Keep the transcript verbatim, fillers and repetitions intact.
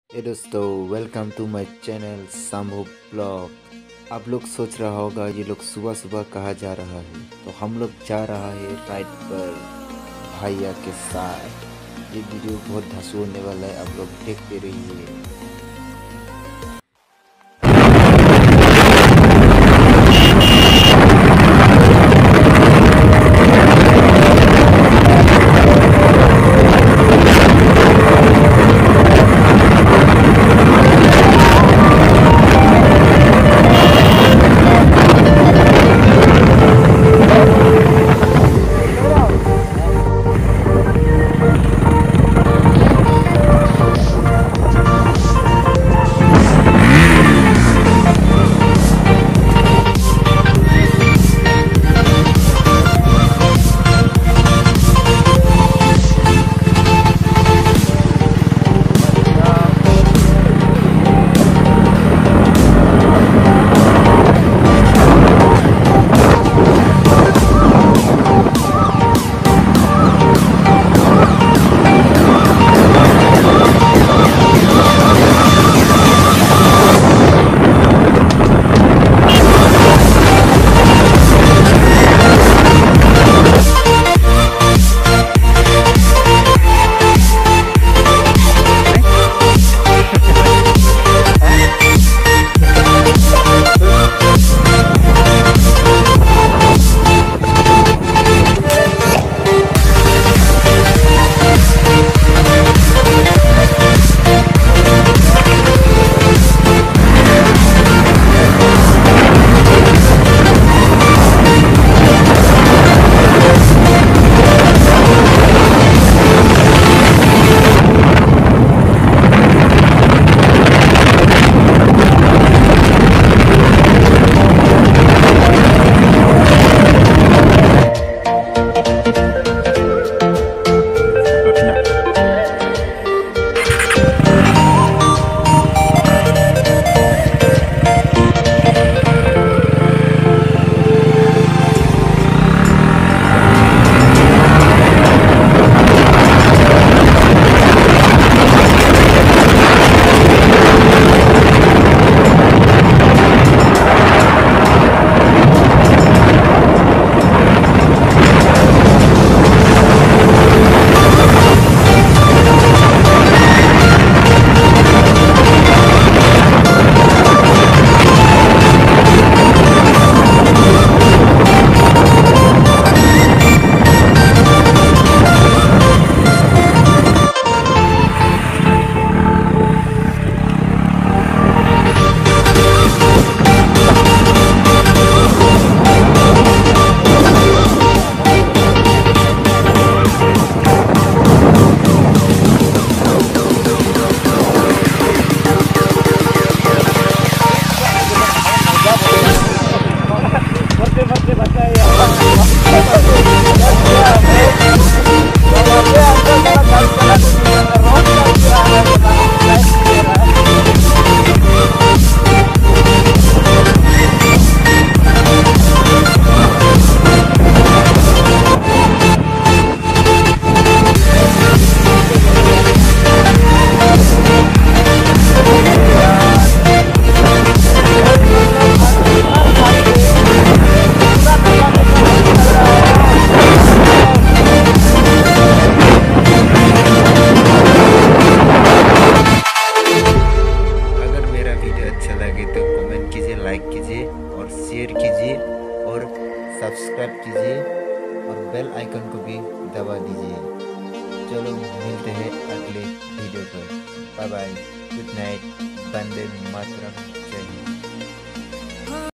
ये दोस्तों, welcome to my channel Shambhu blog. आप लोग सोच रहा होगा ये लोग सुबह सुबह कहाँ जा रहा है, तो हम लोग जा रहा है राइड पर भैया के साथ। ये वीडियो बहुत धंसू होने वाला है, आप लोग देखते रहिए। लाइक कीजिए और शेयर कीजिए और सब्सक्राइब कीजिए और बेल आइकन को भी दबा दीजिए। चलो मिलते हैं अगले वीडियो पर। Bye bye, good night, Vande मातरम।